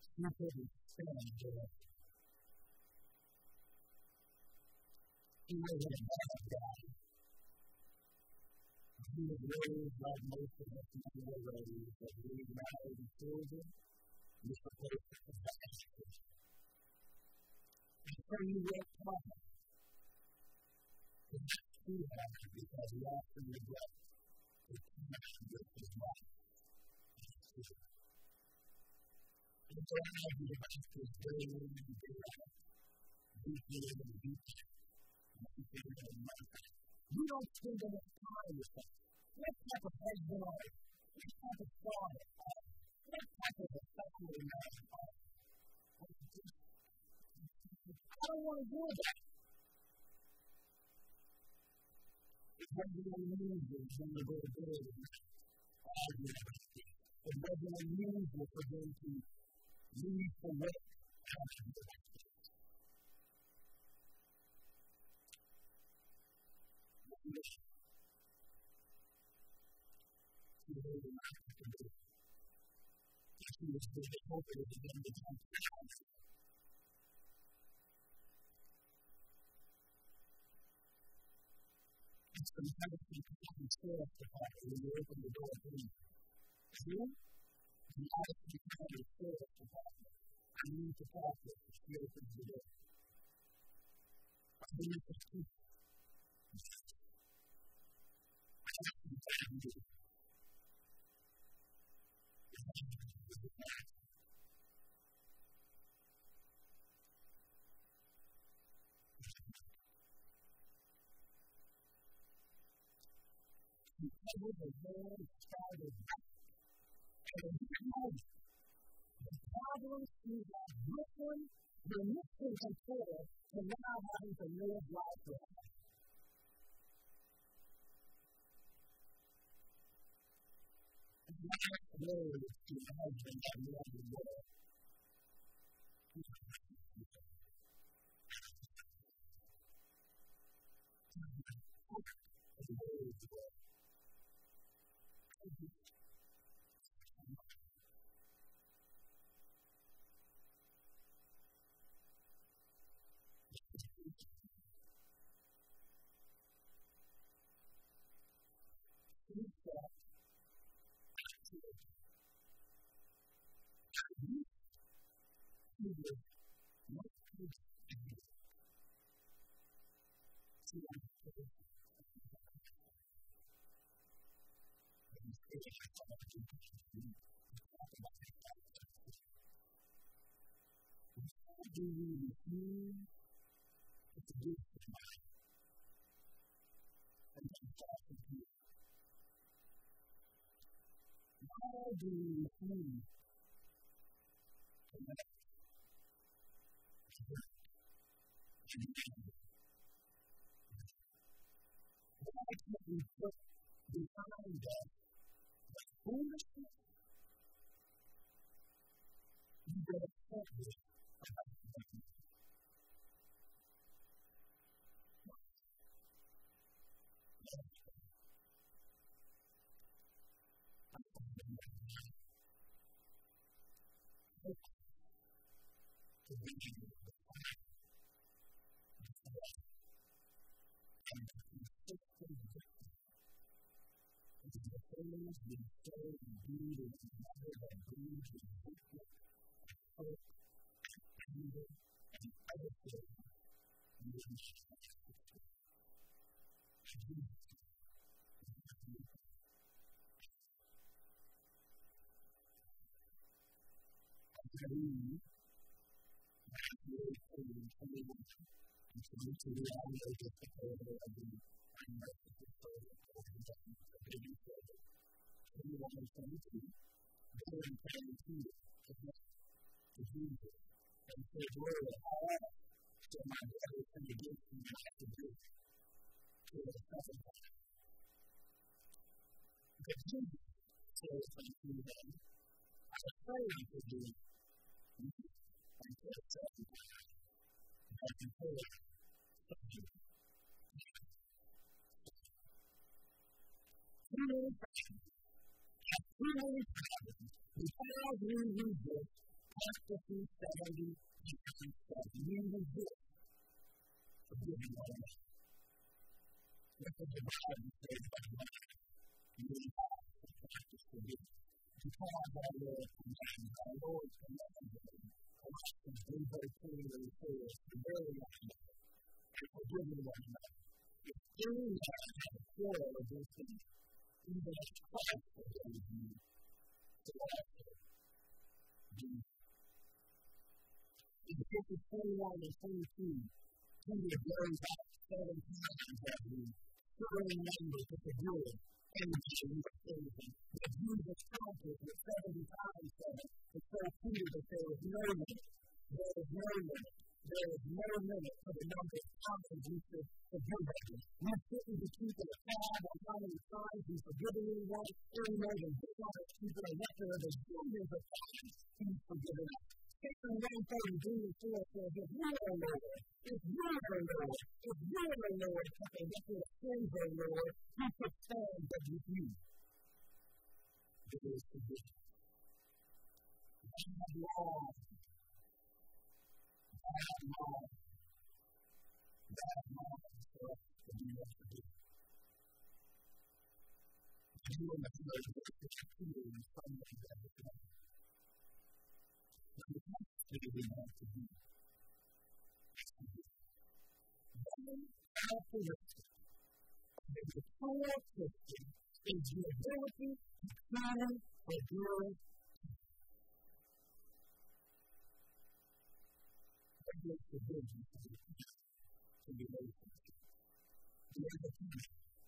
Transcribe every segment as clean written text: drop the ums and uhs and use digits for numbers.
You couldn't stand there. He was a bad guy. He was raised like most of us men were raised, that we married and children. You're supposed to provide. And so you work hard. But that's too hard because you often regret the connection with his life. And so I have you about this day and day out, deeply and deeply. You don't spend enough time with them. What type of husband are you? What type of father are you? What type of a family man are you? I don't want to do that. It wasn't unusual when they go to bed and argue about it. It wasn't unusual for them to leave for work after the work. He was very hopeful to get the time to house. And sometimes you can have yourself to have when you open the door for you. See? And now if you can have yourself to have I need to talk with you. She opens the door. I need to speak. I have to tell you. You cover the whole side of that. And in that moment, the problems you have written, you're missing control to now having to live life forever. And my next word to your husband that you have the world. Do you refuse to do something? And then start to do it. Why do you refuse to let why can't we put behind us the foolishness you get upset with about something? Been so indeed in another that breathes with hope, hope, anger, and other things in the and say, Lord, so my brother can begin to have to do to the second time. But Jesus says unto them, I pray unto thee, and to the second time, and until the second time. Too many times, because we read this practicing 70 times 7. Meaning this, forgiving one another. What does the Bible say about that? You have to practice forgiveness. Because our Lord's commandment, Colossians 3:13 says, to bear one another, and forgiving one another. If any man has a quarrel against him, even as Christ forgave you, so also do. In Ephesians 21 and 22, Peter goes out 7 times as we still remember to forgive anything we have sinned. But Jesus counted with 70 times 7 to show Peter that there is no limit. There is no limit. There is no limit to the number of times we should forgive others. We shouldn't be keeping a tab on how many times we've forgiven anyone, any more than we are keeping a record of the billions of times he's forgiven us. Section 133 says, if you are Lord, if you are Lord, if you are Lord, and if your sins are Lord, who could stand but with you? It is forgiven. God long for us to be forgiven. You and the Lord are particularly someone that is not. The next thing we have to do is forgive. One characteristic of the mature Christian is the ability to truly forgive. Forgive forgiveness to be relationship. The other thing,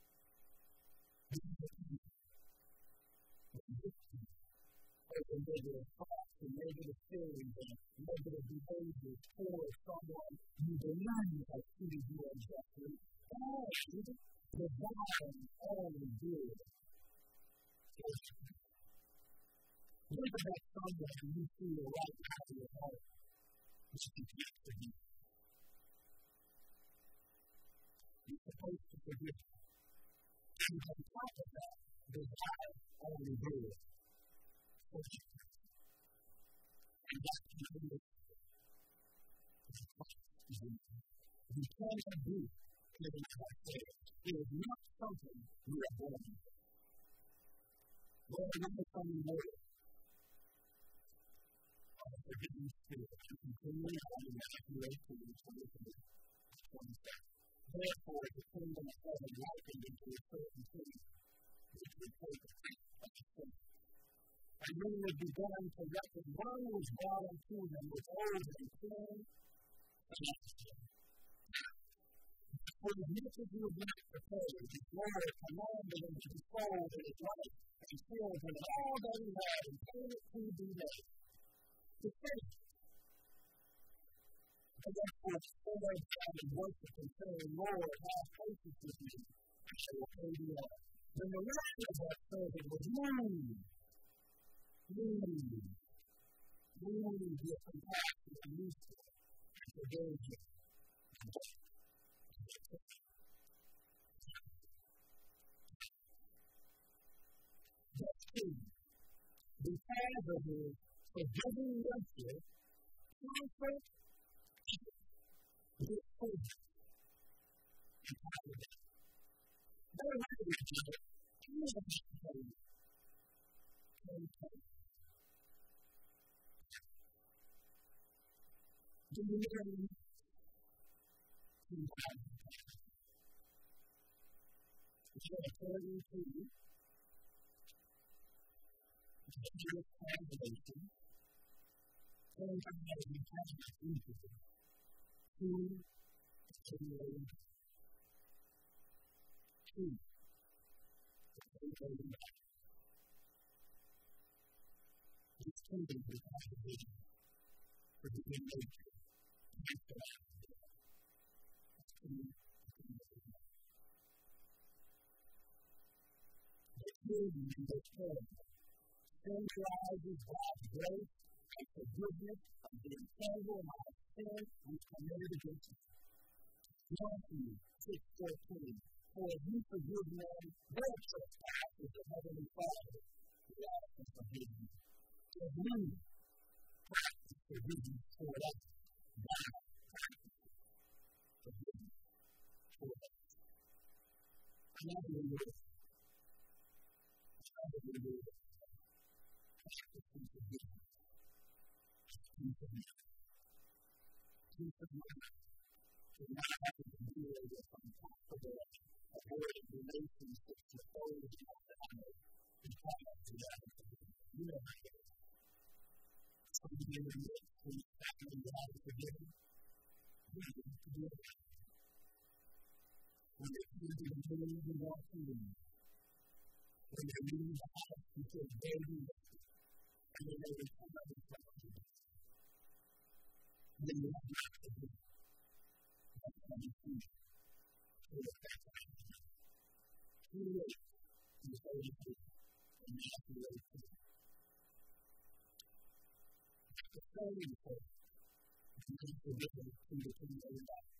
over negative thoughts and negative feelings and negative behaviors towards someone you believe has treated you unjustly, and desiring only good. Think about someone you feel right now in your heart that you can't forgive. You're supposed to forgive. And on top of that, desire only good. And that's the only thing. You cannot do anything like that. It is not something you are born with. Lord, let me come in order. Forgiveness spirit. You continue on in Matthew 18:23. Therefore, the kingdom of heaven likened into a certain city, which would take a faith of the sin. And when they began to reckon, one was brought unto them with old and sin, for as much as he was not prepared, his Lord commanded him to be sold in his wife and children and all that he had, and payment to be made. To faith. And therefore, stand down and worship and say, Lord, have patience with me, and I will pay thee all. Then the rest of that servant was moved. Really get compassion and mercy and forgive him. That's key. Because of his forgiving nature, comfort, his faith, and confidence. They're not each other. He is do you know according to the Jewish translation, sometimes we have this emphasis to stimulate to stimulate back. This kingdom is not a vision for the good nature. The kingdom in this form symbolizes God's grace and forgiveness of the incredible amount of sin which committed against us. Matthew 6:14. For if you forgive men their trespasses, the Heavenly Father will also forgive you. If we practice forgiveness for us. God practices forgiveness for us. Another word. Practicing forgiveness. Peace of mind. Peace of mind. So not having to deal with uncomfortable, avoided relationships with those who have to have because of that. You know how it is. Somebody in the midst who's family you haven't forgiven, you need to do it. When they come to the room, you walk in. When they leave the house, you feel very lifted. And then they come out and talk to you. Then you have not forgiven. That's how you feel. So that's how you feel. Too late. You say you do. And you have to wait for it. The same thing. You need to forgive to the king of your life.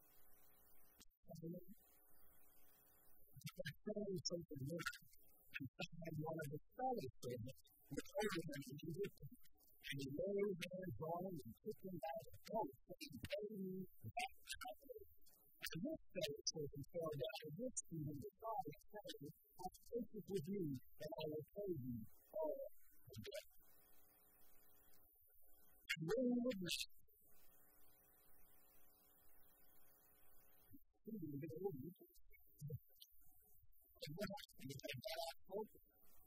That saying something more. And somehow one of the fellow servants was over him and he whipped him. And he laid hands on him and took him by the throat, saying, "Pay me back my money." And this fellow servant fell down and whipped him in the side, saying, "I take it with you, and I will pay you all the debt." And when he would not, he would get over it. And what happened is that God focused.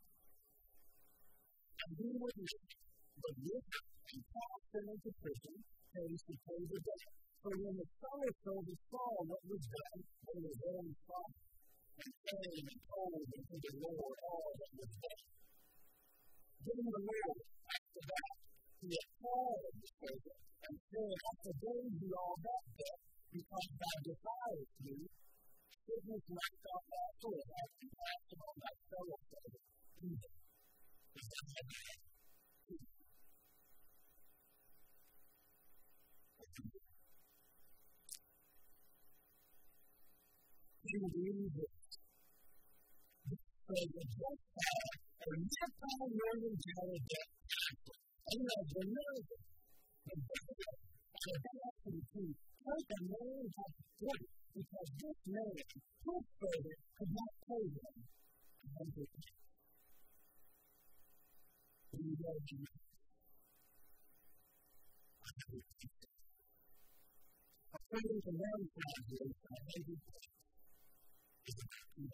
And he would not, but whipped and cast him into prison, pays to pay the debt. So when the fellow servant saw what was done, they were very sorry, and came and told unto the Lord all that was done. Then the Lord, after that, he had called the servant, and said, "I forgave thee all that debt, because thou defilest me. Goodness might thou also have compassion on thy fellow servant, even as thou hast done to me." You believe this. So the debt had a multi-million-dollar debt cancelled. And the nervous, the devil, and the capacity to take a man by the throat because this man, his servant, could not pay him $100. When you go to the according to one translation, $100 is about $2.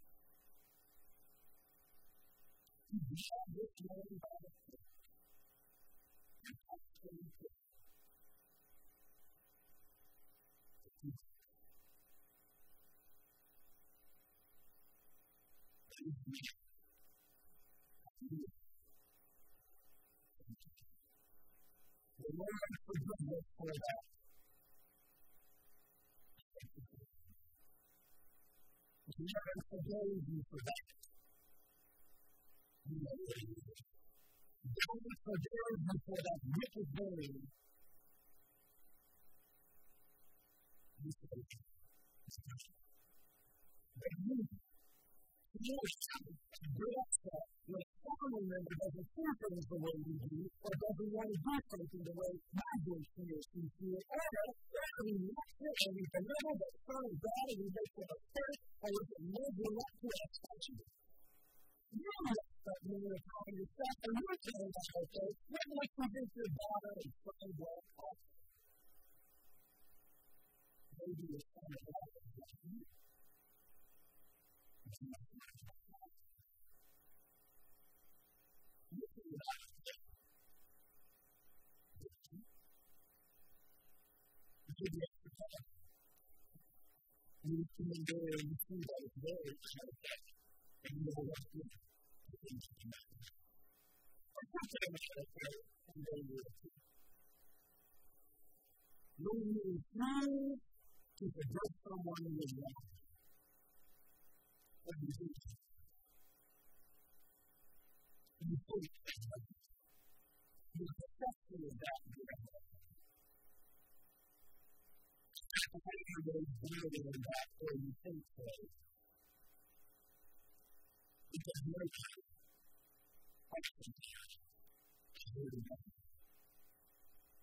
He grabbed this man by the throat and touched him in the face. The Lord forgives us for that. The Lord forgave you for that. You know what it is. God forgave you for that wicked thing. You forgave him. But you bless that when a family member doesn't see things the way you do, or doesn't want to do something the way my voice feels you feel, or we look at and we deliver the Son of God and we make it a faith, or we can measure up to expectation. You messed up many a time yourself, and you're telling us, okay, what makes you think your daughter and son walk off? Maybe your son or daughter is like you. It's not much about that. You think about it. You give me extra time. You come in there and you see that it's very okay. And you know what to do. You think it's not good. Or something like that. And then you're okay. When you refuse to forgive someone in your life, what do you do? You think that you're successful in that direction. It's not the way you're really dealing in that or you think so. Because nobody actually cares. It's really nothing.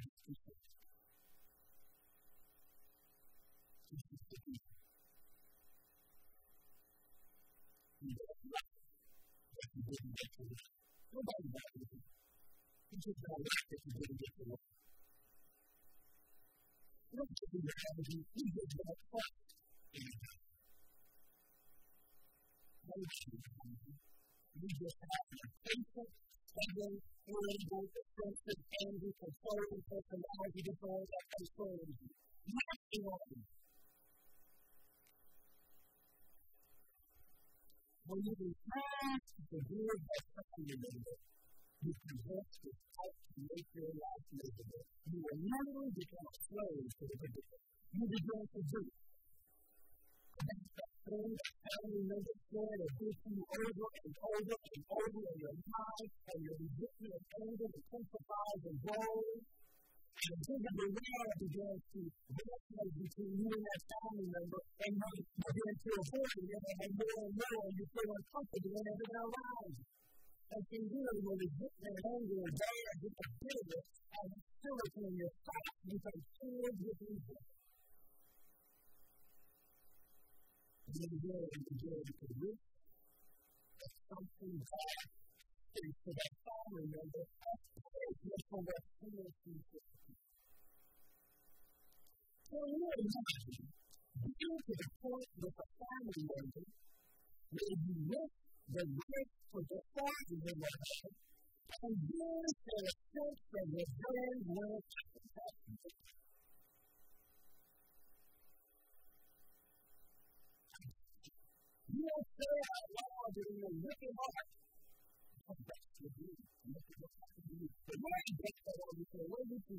Nobody likes it. You just don't like it if you didn't get to work. You don't get to your energy, you just don't trust anything. You just have an impatient, stubborn, irritable, offensive, angry, controlling personality disorder that controls you. Nothing wrong with you. When you refuse to forgive that family member, you possess this type to make your life miserable. You will never become a slave to the ridiculous. You begin to do it. That's the thing that family members say that do to you over and over and over in your mind, and your resentment and anger intensifies and grows. And then the world begins to resonate between you and that family member, and you begin to avoid it, and more, and you feel uncomfortable in everything around you. And so really, when resentment and anger are there, you can feel it, and hostility in your thoughts, you can feel with evil. And then again, you begin to wish that something bad is to that family member, that's just for what feels to you. So you imagine being to the point with a family member where you miss the risk for the father in your life, and then for a sense of revenge when it happens. You don't say out loud that in your wicked heart, oh, that's for you. Look at what happened to you. But why do you get that on you? What do you do?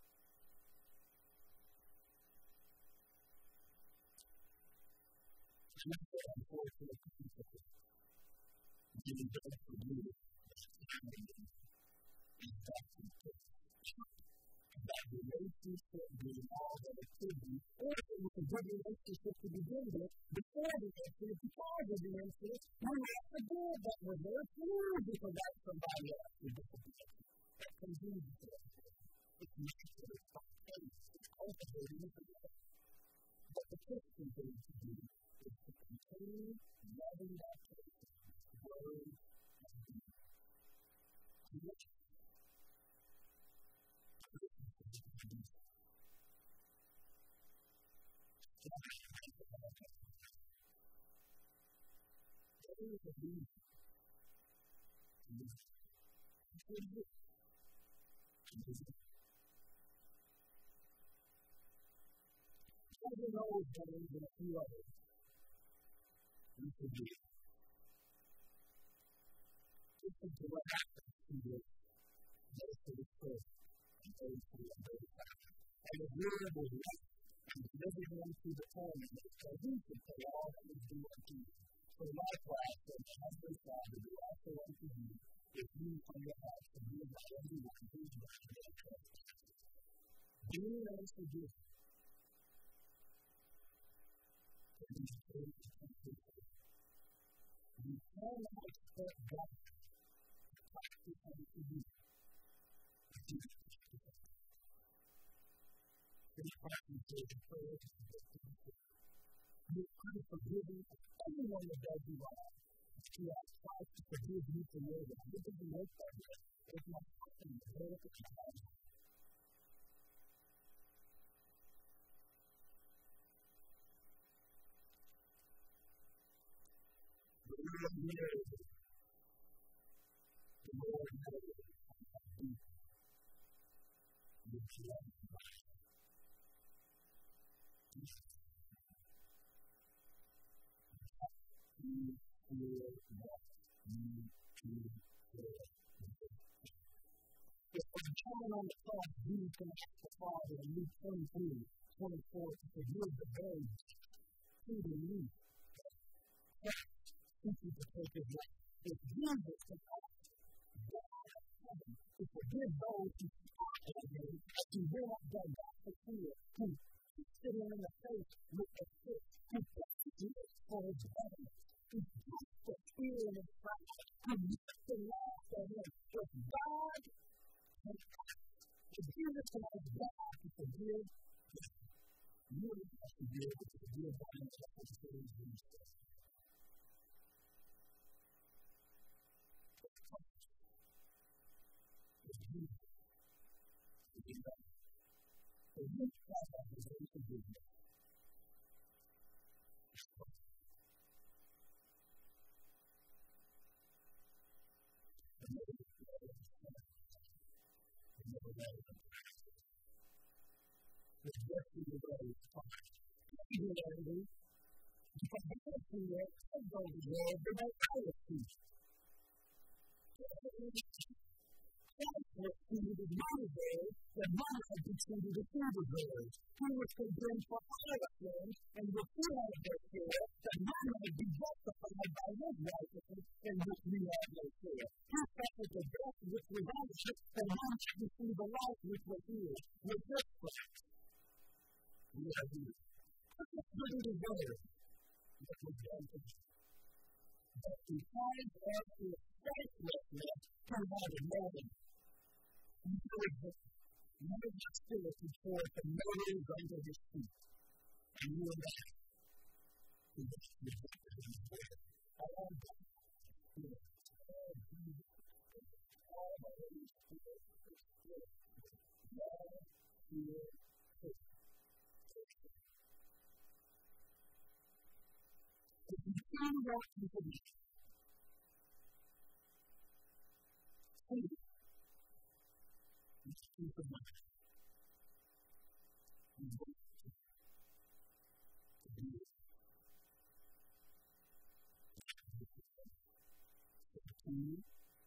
And that's what I'm for the people. You don't forgive that family member. And that's important. That relationship being all that it could be, or if it was a good relationship to begin with, before the incident, because of the incident, you have to do that with their food because that's somebody else who disappears. That continues to happen. It's natural, it's spontaneous, it's cultivated, it's a But the Christian thing to do is to continue loving that person, word and deed. There is a reason. Every knows better than a few others. We forgive. This is what happens to you. Those who are sick and those who are very tired. And the word was right. And delivered them to the torment, so he could pay all that was due unto you. So likewise, when the husband father do also unto you, if you from your heart forgive by everyone who is by their trespasses. Being and forgiving. And these things are completely. You cannot expect God to practice unto you. This practice is a prayer to you are forgiving anyone that does you wrong. You are trying to forgive you for your wrong. This is the most of it. It's not happening. It's very difficult. The Lord knows. The Lord knows how deep this love is. You feel what you feel for. If when John on the cross, Jesus can ask the Father in Luke 23:24 to forgive the very feeding need. Christ teaches to take his life. If Jesus can ask God of heaven to forgive those who spot at him, as he will not done that for fear, who sit in the face with a stick, who persecutes for his government, who puts the fear in his pride, who looks and laughs at him. If God can act, if Jesus can be able to be a body that has the same things. That money had been treated as silver-bearers. He was condemned for all of them, and the fear therefore that money had been justified by his righteousness, in which we have no fear. He suffered the death which was ours, and money had received the life which was his. With this fact, we are here. Christ didn't deserve what was done to him. But because of his faithlessness, he had a moment. No hostility towards the murderers under his feet. And you and I, who was rejected in his word, all that, all Jesus, all the Holy Spirit, all fear, if you do what you believe, keep in mind. We want to do it. Continue.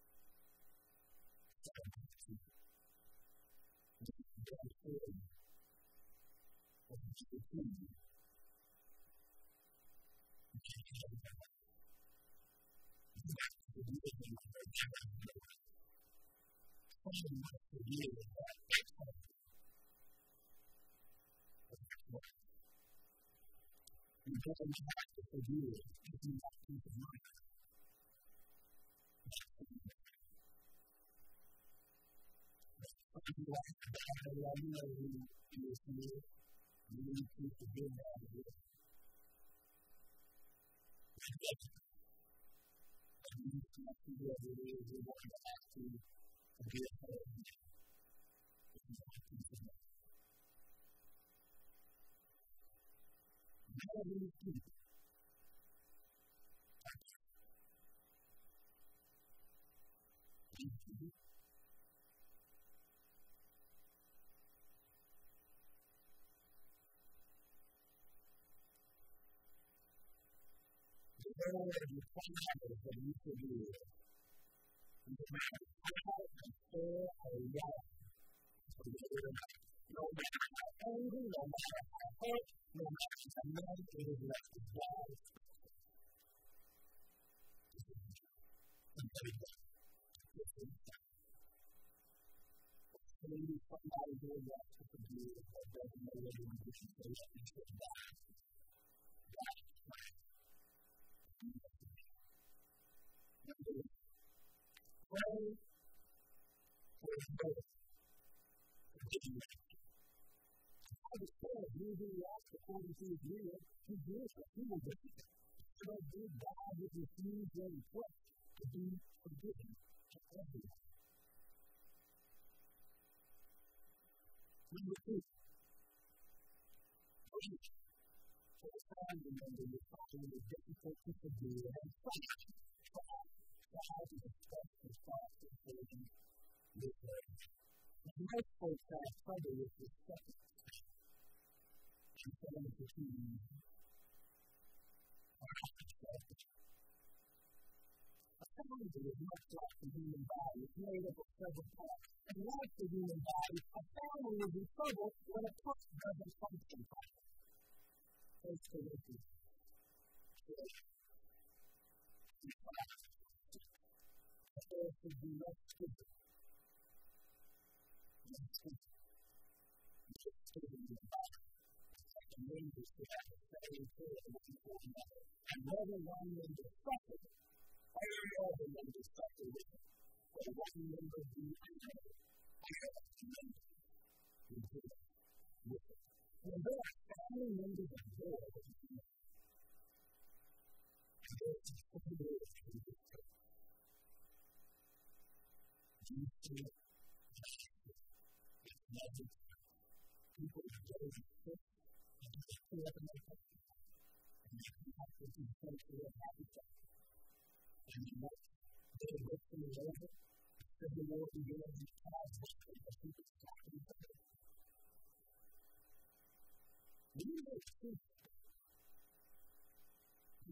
Because I'm not to forgive, if you not keep in mind. If you like to die, I know who is here. You need to forgive that of it. And you need to see what it is you want to ask to forgive her. If you not keep in mind. How do you keep it? The Lord requires that you forgive. No matter how unfair or wrong, no matter how angry, no matter how hurt, no matter how much it is left to God. Maybe somebody will want to forgive, but doesn't know what it is to say that you should die. God is right. Pray for his brother. I was told, you do ask according to his will, he gives what he will give. So that good God would refuse their request to be forgiven to everyone. Number 2. For the time, remember, you're finding it difficult to forgive, and try to express the thoughts of forgiving this way. Most folks have trouble with this second step. And so I'm between our selfish. A family is much like the human body. It's made up of several parts. And like the human body, a family is in trouble when a part doesn't function properly. First Corinthians 12. There should be no schism. And members should have the same care with one another. And whether one member suffers, every other member suffers with it. Whether one member be honored, every other member is with it. When there are remember the door that was in there. And there was a couple of doors to the church. Jesus said, it's magic. People are very sick, and they pull up in their face. And they come up with these folks who are happy stuff. And you know, they look for the Lord. Said the Lord began to cause the people to talk to each other. We need to see this is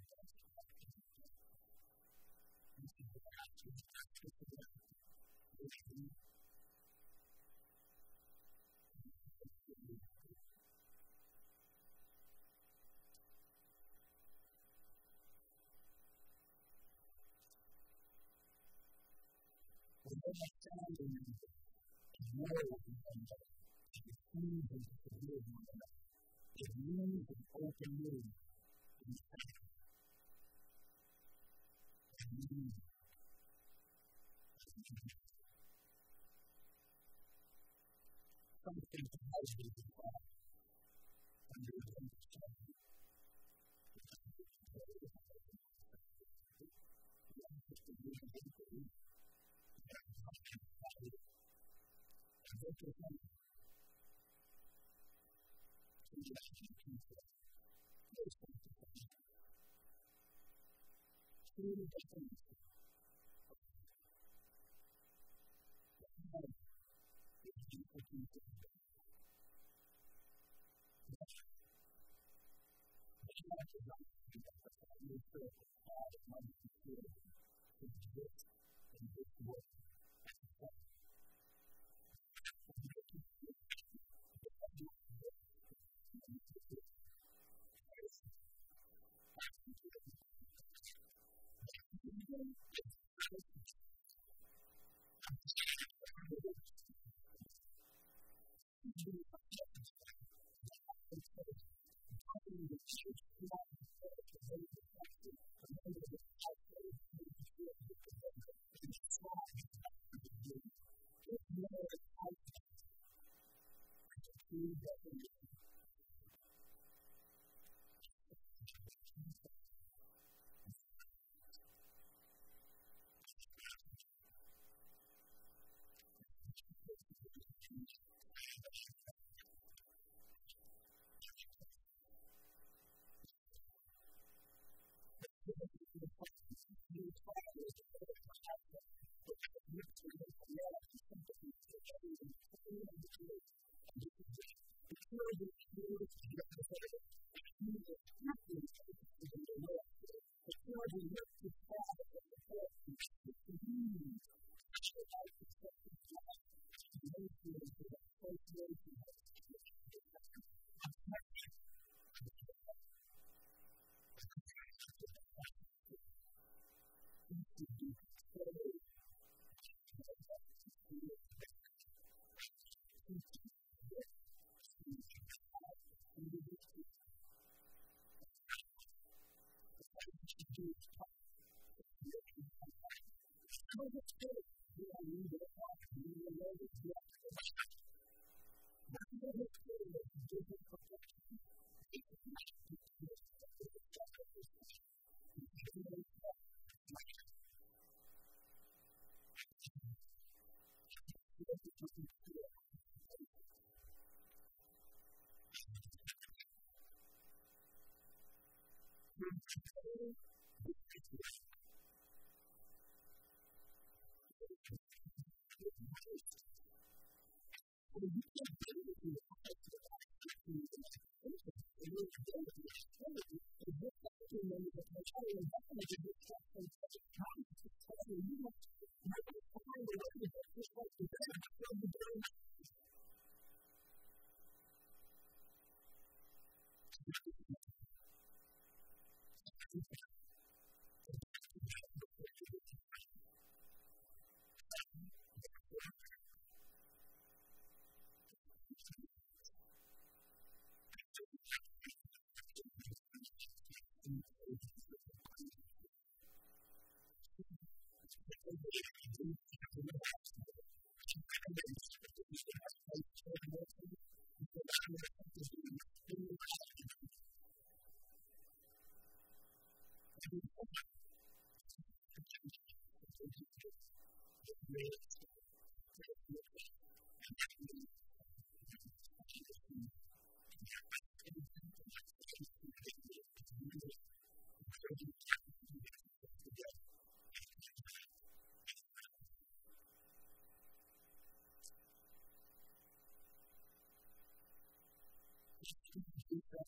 the pastor of the church of God. Understanding and knowing one another, and receiving to forgive one another, it means an open room in the family. It means something to help you to find under the understanding.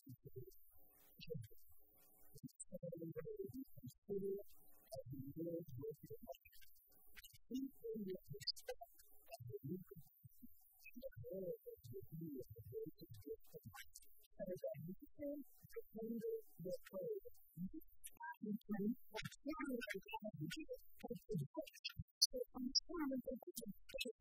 consider children. Consider as the Lord with your life. Anything that you expect as a new community, the Lord is with you as the gracious gift of life. And as I listen, the tender, the cold, you can understand what God has done. So understand what God has done.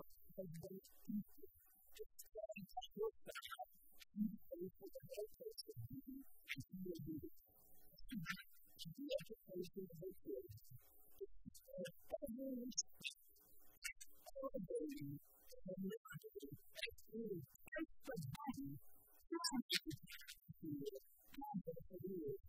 because they eat it. It's going to work out. You pay for the whole person and you will do it. The education of the kids is every respect, elevating, and liberating, and really everybody trying to do it, and to do it.